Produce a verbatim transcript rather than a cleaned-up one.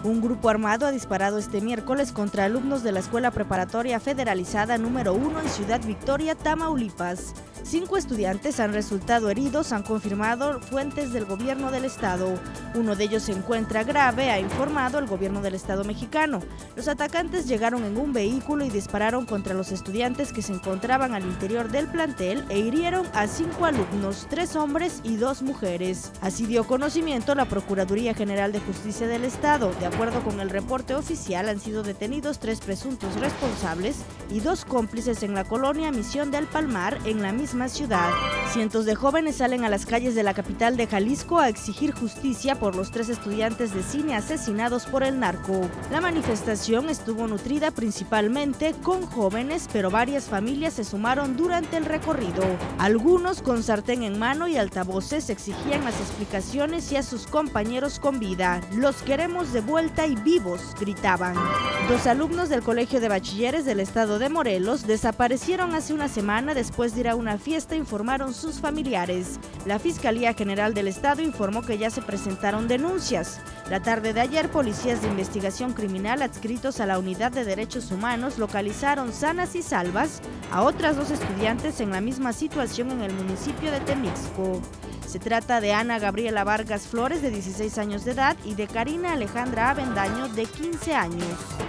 Un grupo armado ha disparado este miércoles contra alumnos de la Escuela Preparatoria Federalizada número uno en Ciudad Victoria, Tamaulipas. Cinco estudiantes han resultado heridos, han confirmado fuentes del gobierno del estado. Uno de ellos se encuentra grave, ha informado el gobierno del estado mexicano. Los atacantes llegaron en un vehículo y dispararon contra los estudiantes que se encontraban al interior del plantel e hirieron a cinco alumnos, tres hombres y dos mujeres. Así dio conocimiento la Procuraduría General de Justicia del estado. De acuerdo con el reporte oficial, han sido detenidos tres presuntos responsables y dos cómplices en la colonia Misión del Palmar, en la misma ciudad. Cientos de jóvenes salen a las calles de la capital de Jalisco a exigir justicia por los tres estudiantes de cine asesinados por el narco. La manifestación estuvo nutrida principalmente con jóvenes, pero varias familias se sumaron durante el recorrido. Algunos con sartén en mano y altavoces exigían las explicaciones y a sus compañeros con vida. Los queremos de vuelta y vivos, gritaban. Dos alumnos del Colegio de Bachilleres del estado de Morelos desaparecieron hace una semana después de ir a una fiesta, informaron sus familiares. La Fiscalía General del Estado informó que ya se presentaron denuncias. La tarde de ayer, policías de investigación criminal adscritos a la Unidad de Derechos Humanos localizaron sanas y salvas a otras dos estudiantes en la misma situación en el municipio de Temixco. Se trata de Ana Gabriela Vargas Flores, de dieciséis años de edad, y de Karina Alejandra Avendaño, de quince años.